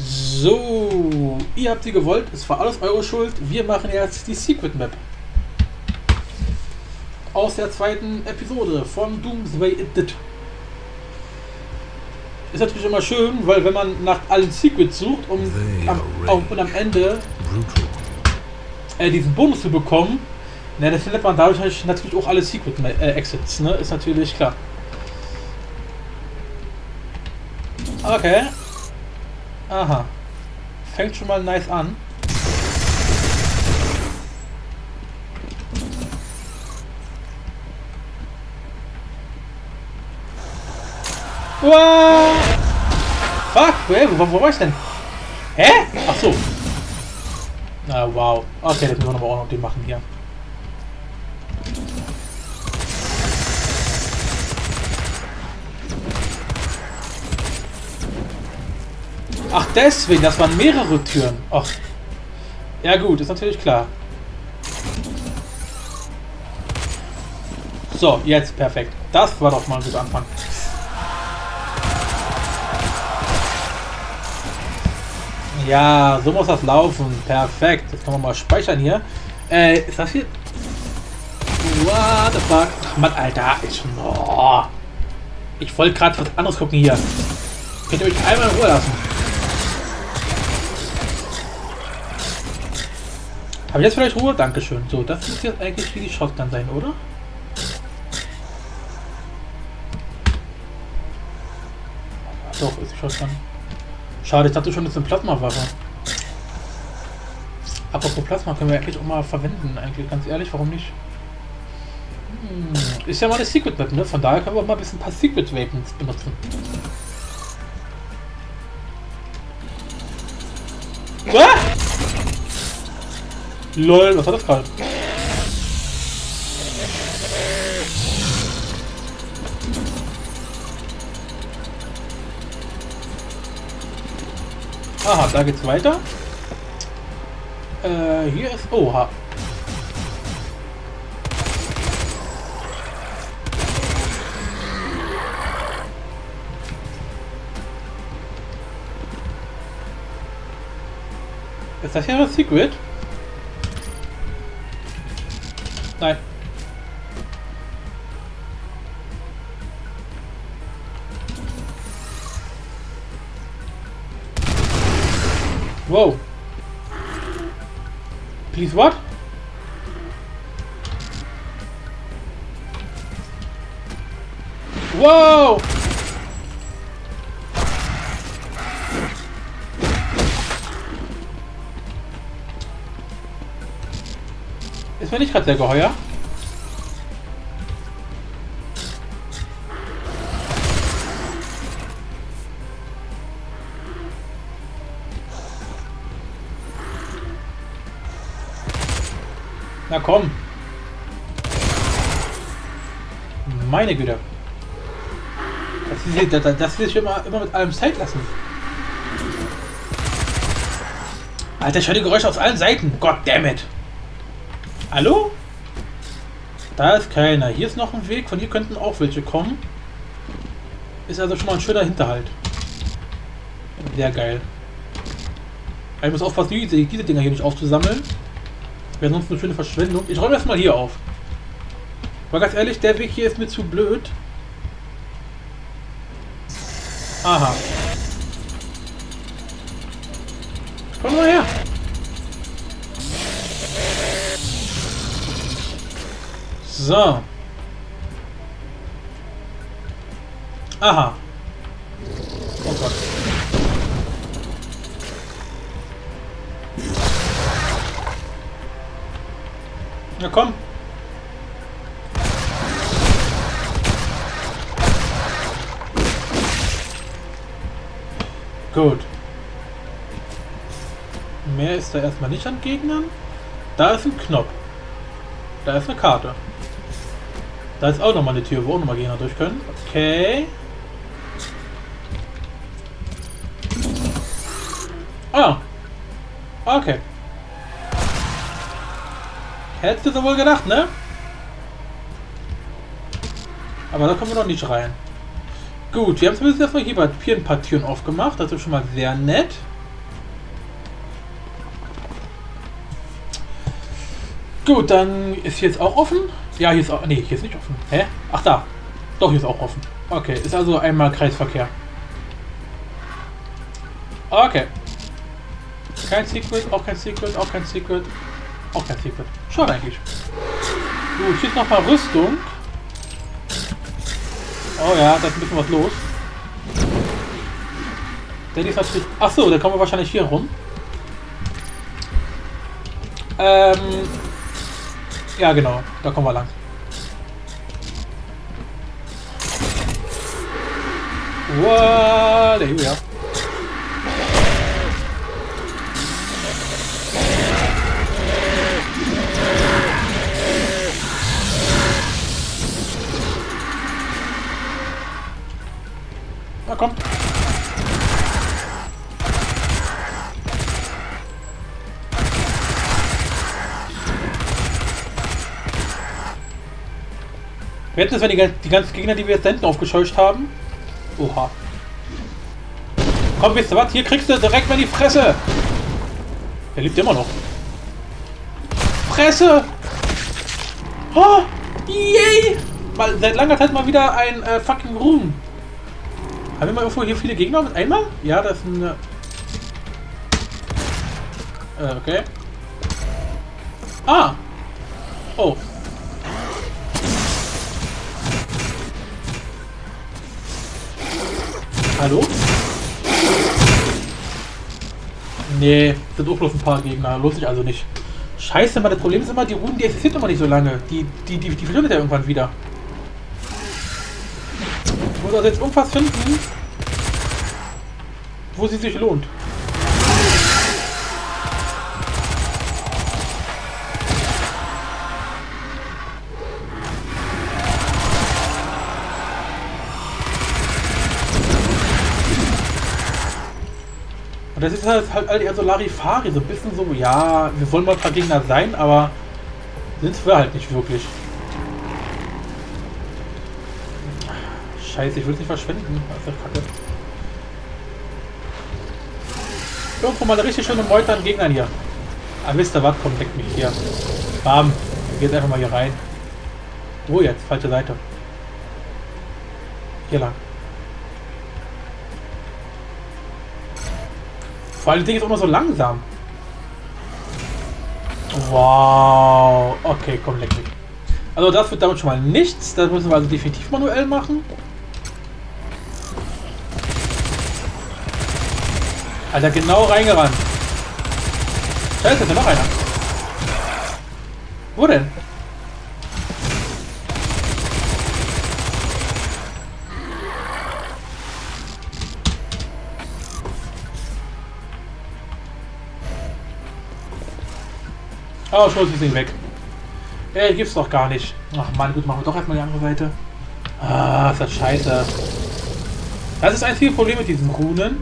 So, ihr habt sie gewollt, es war alles eure Schuld. Wir machen jetzt die Secret Map. Aus der zweiten Episode von Doomsday Edit. Ist natürlich immer schön, weil wenn man nach allen Secrets sucht, um am Ende diesen Bonus zu bekommen, na, dann findet man dadurch natürlich auch alle Secret Exits, ne? Ist natürlich klar. Okay. Aha. Fängt schon mal nice an. Wow. Fuck, wo war ich denn? Hä? Ach so. Na wow. Okay, das müssen wir aber auch noch den machen hier. Ach deswegen, das waren mehrere Türen. Ach. Ja gut, ist natürlich klar. So, jetzt perfekt. Das war doch mal ein guter Anfang. Ja, so muss das laufen. Perfekt. Jetzt können wir mal speichern hier. Ist das hier? What the fuck? Ach Mann, Alter. Ich wollte gerade was anderes gucken hier. Könnt ihr euch einmal in Ruhe lassen? Habe ich jetzt vielleicht Ruhe? Dankeschön. So, das muss jetzt eigentlich wie die Shotgun sein, oder? Doch, ist die Shotgun. Schade, ich dachte schon, das ist eine Plasmawaffe. Apropos Plasma können wir eigentlich auch mal verwenden, eigentlich, ganz ehrlich, warum nicht? Ist ja mal eine Secret Map, ne? Von daher können wir auch mal ein paar Secret Weapons benutzen. Ah! LOL, was war das gerade? Aha, da geht's weiter. Hier ist... Oha. Ist das hier was Secret? Nein. Wow. Please what? Wow. Ist mir nicht gerade sehr geheuer. Na komm. Meine Güte. Das will ich immer mit allem Zeit lassen. Alter, ich höre die Geräusche aus allen Seiten. Goddammit. Hallo? Da ist keiner. Hier ist noch ein Weg. Von hier könnten auch welche kommen. Ist also schon mal ein schöner Hinterhalt. Sehr geil. Ich muss aufpassen, diese Dinger hier nicht aufzusammeln. Wäre sonst eine schöne Verschwendung. Ich räume das mal hier auf. Aber ganz ehrlich, der Weg hier ist mir zu blöd. Aha. Komm mal her. So. Aha. Oh Gott. Na komm. Gut. Mehr ist da erstmal nicht an Gegnern. Da ist ein Knopf. Da ist eine Karte. Da ist auch nochmal eine Tür, wo auch nochmal Gegner durch können. Okay. Ah. Okay. Hättest du so wohl gedacht, ne? Aber da kommen wir noch nicht rein. Gut, wir haben zumindest erstmal hier ein paar Türen aufgemacht. Das ist schon mal sehr nett. Gut, dann ist hier jetzt auch offen. Ja, hier ist auch... Nee, hier ist nicht offen. Hä? Ach, da. Doch, hier ist auch offen. Okay, ist also einmal Kreisverkehr. Okay. Kein Secret, auch kein Secret, auch kein Secret. Auch kein Secret. Schade eigentlich. Gut, hier ist noch mal Rüstung. Oh ja, da ist ein bisschen was los. Der ist natürlich... Achso, da kommen wir wahrscheinlich hier rum. Ja genau, da kommen wir lang. Wow, ja. Na komm. Wir hätten es, wenn die ganzen Gegner, die wir jetzt da hinten aufgescheucht haben. Oha. Komm, wisst ihr was? Hier kriegst du direkt mal die Fresse. Der lebt immer noch. Fresse! Oh, yay! Mal, seit langer Zeit mal wieder ein fucking Ruhm. Haben wir mal irgendwo hier viele Gegner mit einmal? Ja, das ist ein... okay. Ah! Oh. Hallo? Nee, sind auch bloß ein paar Gegner. Lustig also nicht. Scheiße, das Problem ist immer, die Runen, die existieren immer nicht so lange. Die verschwindet ja irgendwann wieder. Ich muss also jetzt irgendwas finden, wo sie sich lohnt. Und das ist halt eher so Larifari, so ein bisschen so, ja, wir wollen mal ein paar Gegner sein, aber sind wir halt nicht wirklich. Scheiße, ich will es nicht verschwenden. Das ist ja kacke. Irgendwo mal eine richtig schöne Meute an Gegnern hier. Ah, wisst ihr was? Komm, weg mich hier. Bam. Geht einfach mal hier rein. Wo jetzt? Falsche Seite. Hier lang. Vor allem, das Ding ist auch immer so langsam. Wow. Okay, komm, leck mich. Also das wird damit schon mal nichts. Das müssen wir also definitiv manuell machen. Alter, genau reingerannt. Scheiße, ist ja noch einer. Wo denn? Oh, schon ist das Ding weg. Ey, gibt's doch gar nicht. Ach man, gut, machen wir doch erstmal die andere Seite. Ah, ist das scheiße. Das ist das einzige Problem mit diesen Runen.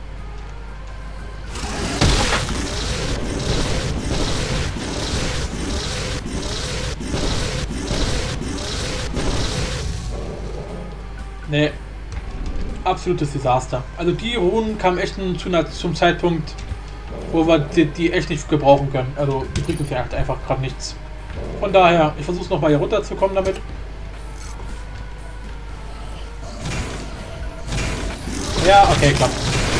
Nee. Absolutes Desaster. Also die Runen kamen echt zum Zeitpunkt, wo wir die echt nicht gebrauchen können. Also die bringt uns ja einfach gerade nichts. Von daher, ich versuche es nochmal hier runterzukommen damit. Ja, okay, klappt.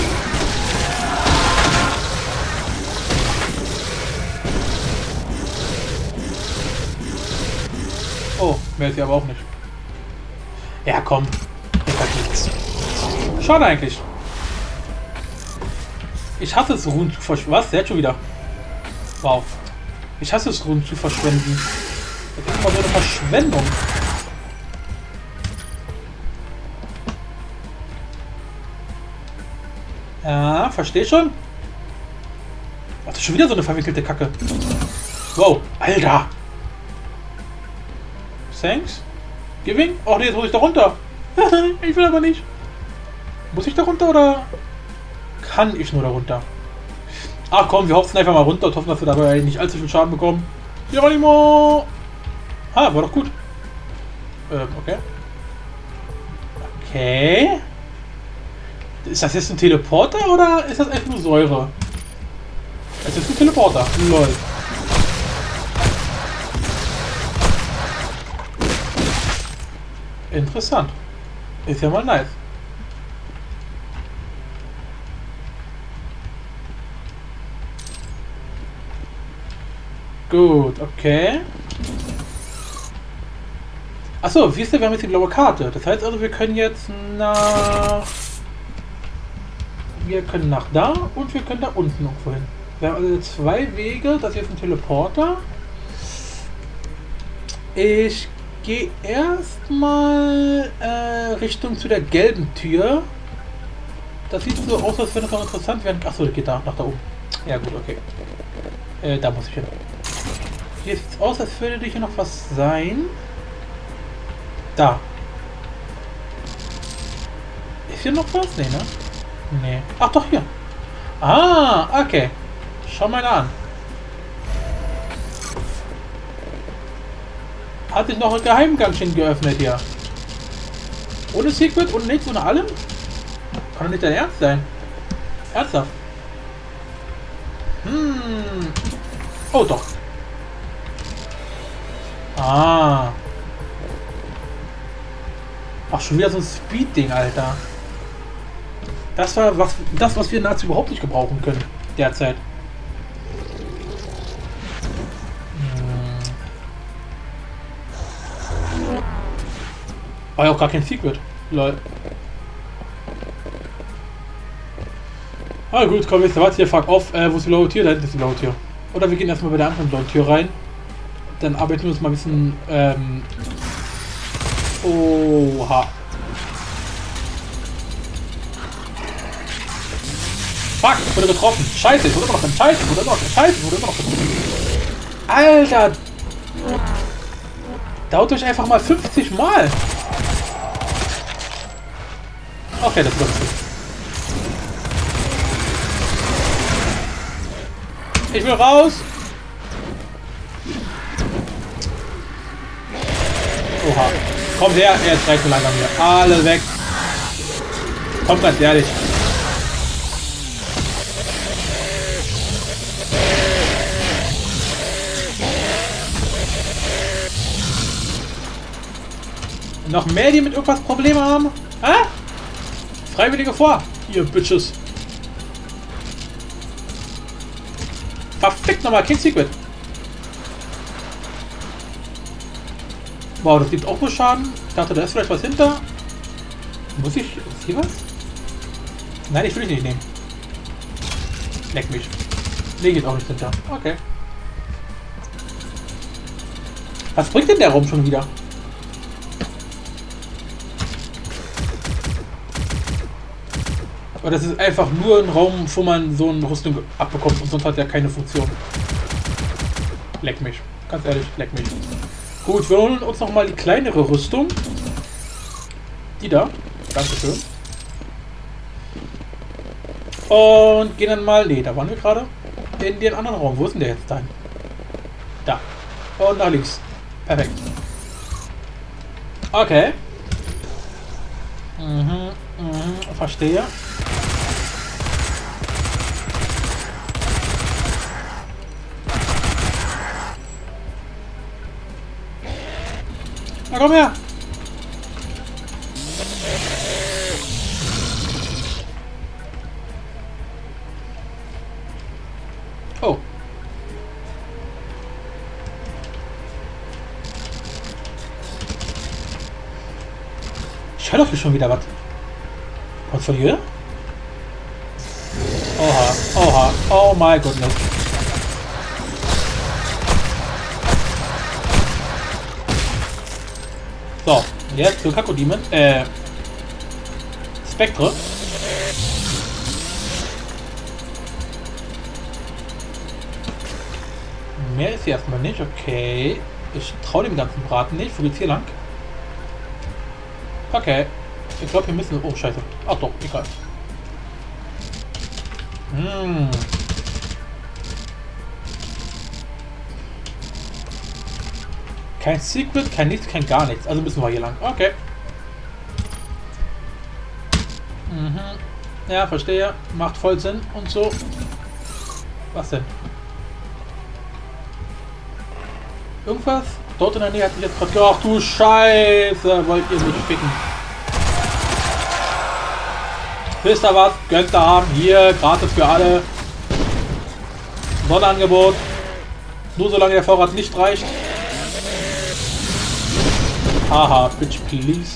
Oh, mehr ist hier aber auch nicht. Ja, komm. Hier halt nichts. Schade eigentlich. Ich hasse es, Runen zu verschwenden. Was? Der hat schon wieder. Wow. Ich hasse es, Runen zu verschwenden. Das ist immer so eine Verschwendung. Ja, versteh schon. Ach, das ist schon wieder so eine verwickelte Kacke. Wow, Alter. Thanks. Giving? Oh nee, jetzt muss ich da runter. Ich will aber nicht. Muss ich da runter oder kann ich nur da runter? Ach komm, wir hoffen einfach mal runter und hoffen, dass wir dabei nicht allzu viel Schaden bekommen. Geronimo! Ah, war doch gut. Okay. Okay. Ist das jetzt ein Teleporter oder ist das einfach nur Säure? Das ist ein Teleporter. Lol. Interessant. Ist ja mal nice. Gut, okay. Achso, siehst du, wir haben jetzt die blaue Karte. Das heißt also, wir können jetzt nach... Wir können nach da und wir können da unten irgendwo hin. Wir haben also 2 Wege. Das hier ist ein Teleporter. Ich gehe erstmal Richtung zu der gelben Tür. Das sieht so aus, als wenn es noch interessant wäre. Achso, geht da nach da oben. Ja gut, okay. Da muss ich hin. Hier sieht es aus, als würde hier noch was sein. Da. Ist hier noch was? Nee, ne? Nee. Ach doch, hier. Ah, okay. Schau mal an. Hat sich noch ein Geheimgangchen geöffnet hier. Ohne Secret und nichts, ohne allem? Kann doch nicht dein Ernst sein. Ernsthaft. Oh doch. Ah. Ach, schon wieder so ein Speed-Ding, Alter. Das war was wir nahezu überhaupt nicht gebrauchen können derzeit. War ja auch gar kein Secret. Lol. Ah gut, komm, jetzt warte hier, fuck off. Wo ist die blaue Tür? Da hinten ist die blaue Tür. Oder wir gehen erstmal bei der anderen blauen Tür rein. Dann arbeiten wir uns mal ein bisschen. Oha. Fuck, ich wurde getroffen. Scheiße, ich wurde immer noch drin. Scheiße, ich wurde immer noch drin. Scheiße, ich wurde immer noch drin. Alter! Dauert euch einfach mal 50 Mal. Okay, das wird gut. Ich will raus. Oha. Kommt her, jetzt reicht mir langsam hier. Alle weg. Kommt ganz ehrlich. Noch mehr, die mit irgendwas Probleme haben? Hä? Freiwillige vor. Ihr Bitches. Verfickt nochmal, kein Secret. Wow, das gibt auch nur Schaden. Ich dachte, da ist vielleicht was hinter. Muss ich... Ist hier was? Nein, ich will dich nicht nehmen. Leck mich. Nee, geht auch nicht hinter. Okay. Was bringt denn der Raum schon wieder? Aber das ist einfach nur ein Raum, wo man so eine Rüstung abbekommt und sonst hat er keine Funktion. Leck mich. Ganz ehrlich, leck mich. Gut, wir holen uns nochmal die kleinere Rüstung. Die da. Dankeschön. Und gehen dann mal... Ne, da waren wir gerade. In den anderen Raum. Wo ist denn der jetzt dann? Da. Und nach links. Perfekt. Okay. Verstehe. Na komm her! Oh. Ich höre doch hier schon wieder was. Kommt von hier? Oha, oha, oh my goodness. So, jetzt für Kakodemon, Spektre. Mehr ist hier erstmal nicht, okay. Ich traue dem ganzen Braten nicht. Wo geht's hier lang? Okay. Ich glaube, wir müssen... Oh, scheiße. Ach doch, egal. Kein Secret, kein nichts, kein gar nichts. Also müssen wir hier lang. Okay. Ja, verstehe. Macht voll Sinn und so. Was denn? Irgendwas? Dort in der Nähe hat mich jetzt gerade... Ach du Scheiße, wollt ihr mich ficken? Wisst ihr was? Könnt ihr haben. Hier, gratis für alle. Sonderangebot. Nur solange der Vorrat nicht reicht. Haha, bitch, please.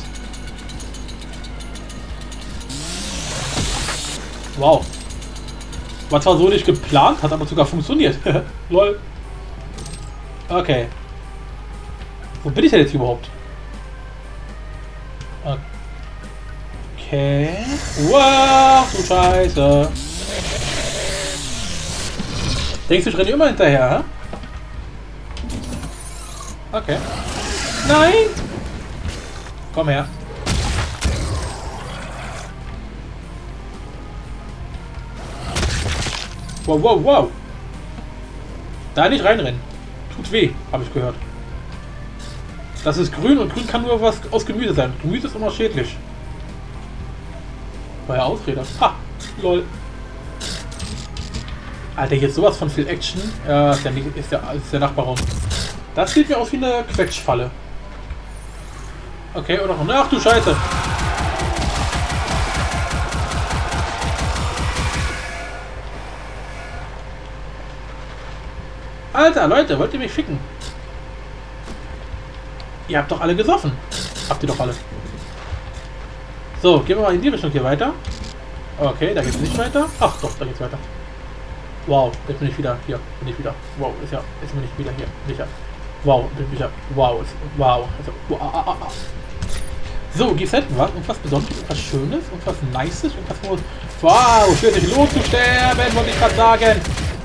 Wow. War zwar so nicht geplant, hat aber sogar funktioniert. Lol. Okay. Wo bin ich denn jetzt überhaupt? Okay. Wow, du Scheiße. Denkst du, ich renne immer hinterher, hä? Okay. Nein! Komm her. Wow, wow, wow. Da nicht reinrennen. Tut weh, habe ich gehört. Das ist grün und grün kann nur was aus Gemüse sein. Gemüse ist immer schädlich. War ja Ausrede. Ha! Lol. Alter, jetzt sowas von viel Action. Ja, ist der Nachbarraum. Das sieht mir aus wie eine Quetschfalle. Okay, oder noch. Ach du Scheiße! Alter, Leute, wollt ihr mich ficken? Ihr habt doch alle gesoffen. Habt ihr doch alle. So, gehen wir mal in die Richtung hier weiter. Okay, da geht's nicht weiter. Ach doch, da geht's weiter. Wow, jetzt bin ich wieder hier. Bin ich wieder. Wow, jetzt bin ich wieder hier. Sicher. Wow, bin ich wieder. Wow, wow. Also, wow. So, GZ war irgendwas Besonderes, irgendwas Schönes, irgendwas Nices, irgendwas Großes. Wow, schön, sich loszusterben, wollte ich gerade sagen.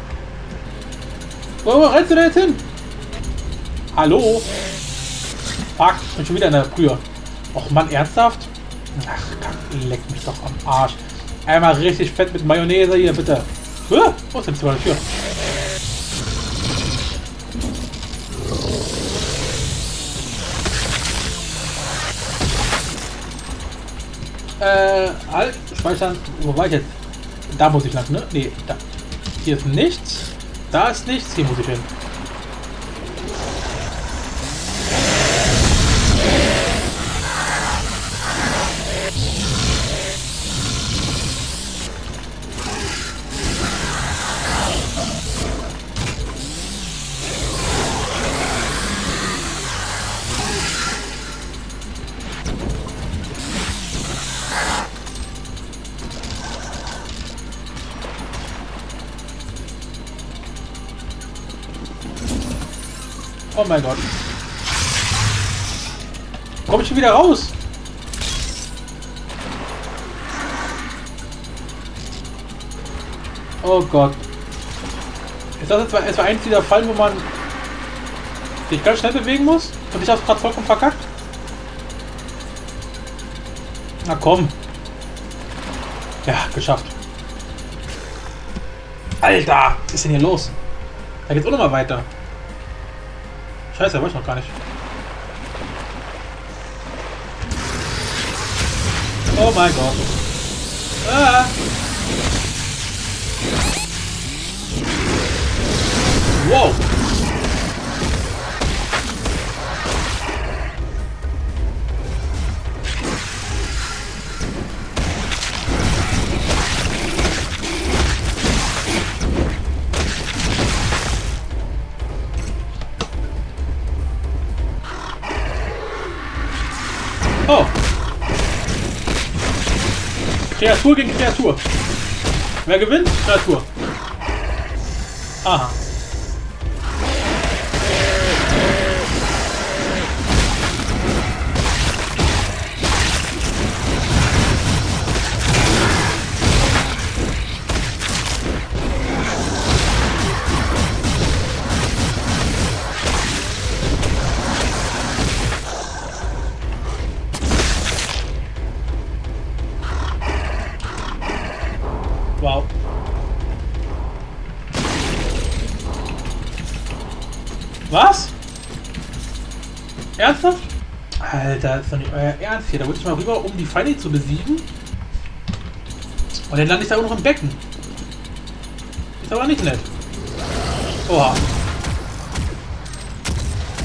Wo rennst du denn jetzt hin? Hallo? Fuck, ich bin schon wieder in der Brühe. Och Mann, ernsthaft? Ach, leck mich doch am Arsch. Einmal richtig fett mit Mayonnaise hier, bitte. Wo ist denn die Tür? Halt, speichern. Wo war ich jetzt? Da muss ich lang, ne? Nee, da. Hier ist nichts. Da ist nichts. Hier muss ich hin. Oh mein Gott. Komm ich schon wieder raus? Oh Gott. Ist das jetzt eins dieser Fallen, wo man sich ganz schnell bewegen muss? Und ich habe es gerade vollkommen verkackt? Na komm. Ja, geschafft. Alter, was ist denn hier los? Da geht's auch noch mal weiter. Scheiße, da war ich noch gar nicht. Oh mein Gott. Ah. Wow. Oh. Kreatur gegen Kreatur. Wer gewinnt? Kreatur. Aha. Wow. Was? Ernsthaft? Alter, ist doch nicht euer Ernst hier. Da wollte ich mal rüber, um die Feinde zu besiegen. Und dann lande ich da auch noch im Becken. Ist aber nicht nett. Oha.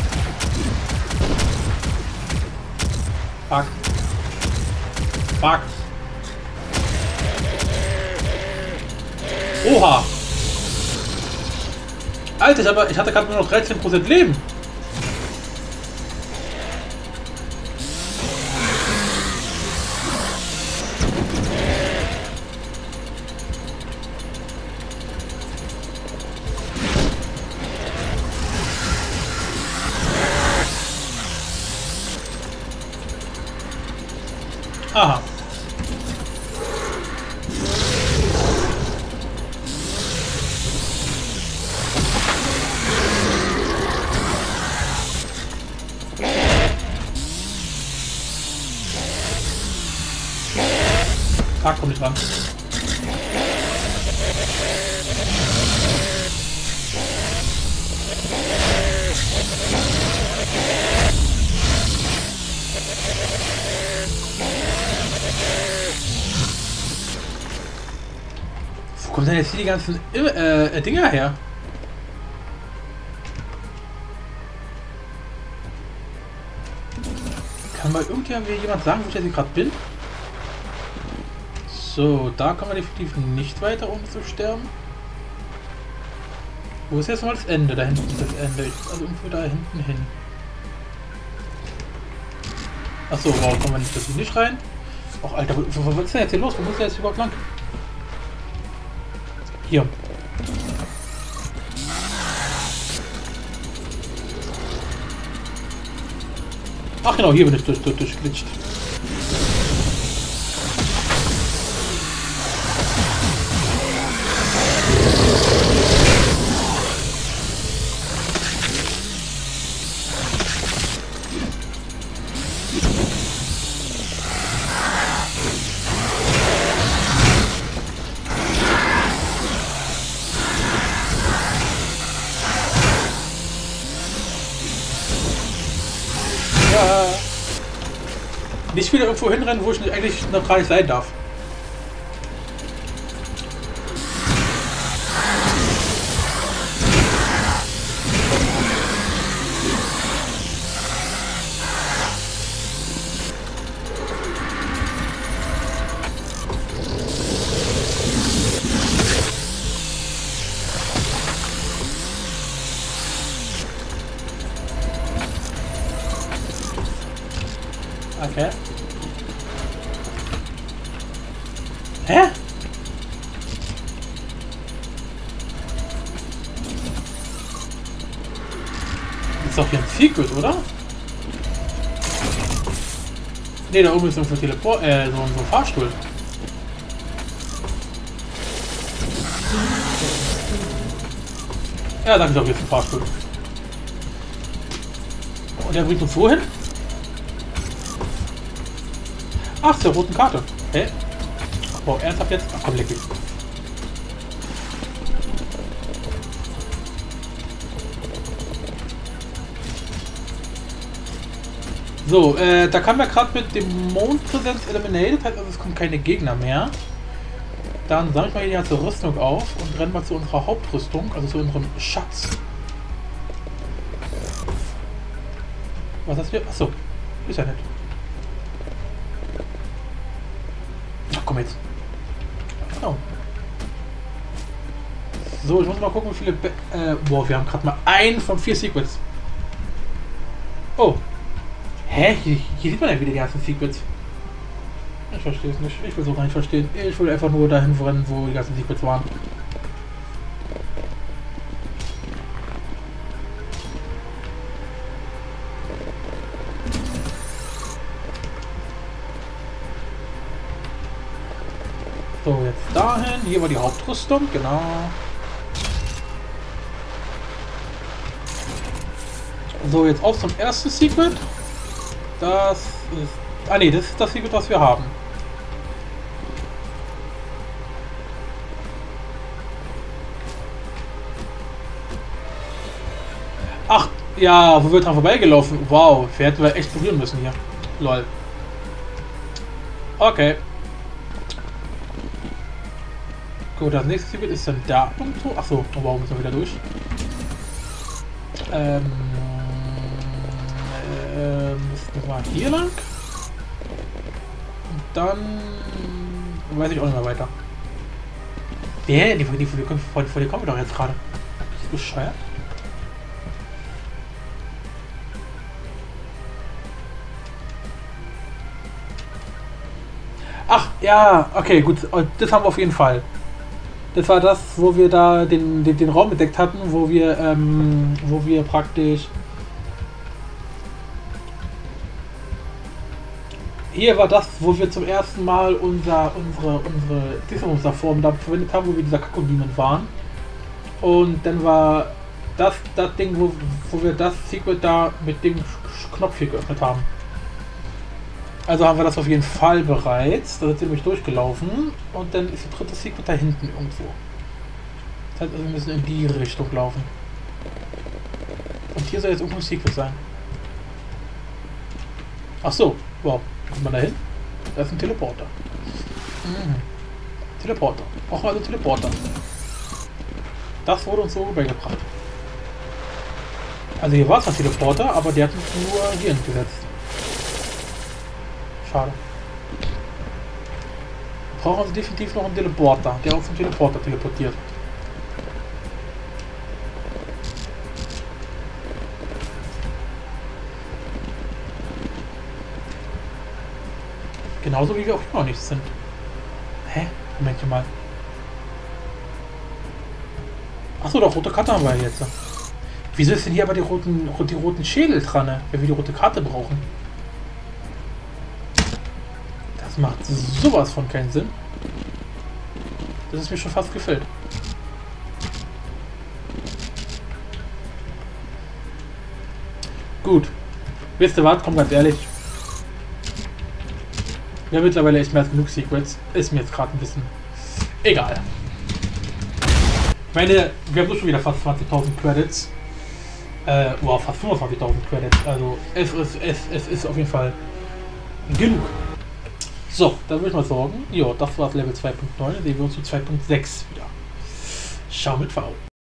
Fuck. Fuck. Oha. Alter, ich hatte gerade nur noch 13% Leben. Aha. Komm nicht ran. Wo kommen denn jetzt hier die ganzen Dinger her? Kann mal jemand sagen, wo ich jetzt gerade bin? So, da kann man definitiv nicht weiter, ohne zu sterben. Wo ist jetzt mal das Ende? Da hinten ist das Ende. Ich muss also irgendwo da hinten hin. Achso, warum kommen wir nicht rein? Och, Alter, was ist denn jetzt hier los? Wo muss der jetzt überhaupt lang? Hier. Ach genau, hier bin ich durchglitscht. Nicht wieder irgendwo hinrennen, wo ich eigentlich noch gar nicht sein darf. Okay. Hä? Ist doch hier ein Secret, oder? Ne, da oben ist irgendwo Teleport, so ein Fahrstuhl. Ja, sag ich doch, hier ist ein Fahrstuhl. Und der bringt uns wohin? Ach, zur roten Karte. Hä? Oh, ernsthaft jetzt? Ach komm, leck mich. So, da kam ja gerade mit dem Mondpräsenz eliminated, heißt also es kommen keine Gegner mehr. Dann sammle ich mal hier die ganze Rüstung auf und rennen mal zu unserer Hauptrüstung, also zu unserem Schatz. Was hast du hier? Achso, ist ja nett. Ach komm jetzt. Oh. So, ich muss mal gucken, wie viele... boah, wir haben gerade mal einen von 4 Secrets. Oh. Hä? Hier sieht man ja wieder die ganzen Secrets. Ich verstehe es nicht. Ich will es auch gar nicht verstehen. Ich will einfach nur dahin rennen, wo die ganzen Secrets waren. So, jetzt dahin. Hier war die Hauptrüstung, genau. So, jetzt auf zum ersten Secret. Das ist... Ah ne, das ist das Secret, was wir haben. Ach, ja, wo wir dran vorbeigelaufen. Wow, wir hätten echt probieren müssen hier. Lol. Okay. Gut, das nächste Secret ist dann da irgendwo. Achso, wow, müssen wir wieder durch. Müssen wir mal hier lang? dann weiß ich auch nicht mehr weiter. Vor die kommen wir doch jetzt gerade. Bist du bescheuert? Ach, ja, okay, gut. Das haben wir auf jeden Fall. Das war das, wo wir da den Raum entdeckt hatten, wo wir praktisch... Hier war das, wo wir zum ersten Mal unsere Form da verwendet haben, wo wir dieser Kakodemon waren. Und dann war das Ding, wo wir das Secret da mit dem Knopf hier geöffnet haben. Also haben wir das auf jeden Fall bereits. Da sind wir nämlich durchgelaufen. Und dann ist die dritte Secret da hinten irgendwo. Das heißt, also wir müssen in die Richtung laufen. Und hier soll jetzt irgendwo ein Secret sein. Ach so, wow. Kommt man da hin? Da ist ein Teleporter. Teleporter. Brauchen wir also Teleporter. Das wurde uns so beigebracht. Also hier war es ein Teleporter, aber der hat uns nur hier gesetzt. Schade. Wir brauchen also definitiv noch einen Teleporter, der uns zum Teleporter teleportiert. Genauso wie wir auch immer noch nicht sind. Hä? Moment mal. Achso, doch, rote Karte haben wir jetzt. Wieso ist denn hier aber die roten Schädel dran, ne? Wenn wir die rote Karte brauchen? Das macht sowas von keinen Sinn. Das ist mir schon fast gefällt. Gut. Wisst ihr was? Komm, ganz ehrlich. Wir haben mittlerweile echt mehr als genug Secrets. Ist mir jetzt gerade ein bisschen egal. Ich meine, wir haben schon wieder fast 20.000 Credits. Wow, fast 25.000 Credits. Also es ist auf jeden Fall genug. So, dann würde ich mal sagen, ja, das war Level 2.9. Sehen wir uns zu 2.6 wieder. Schau mit V.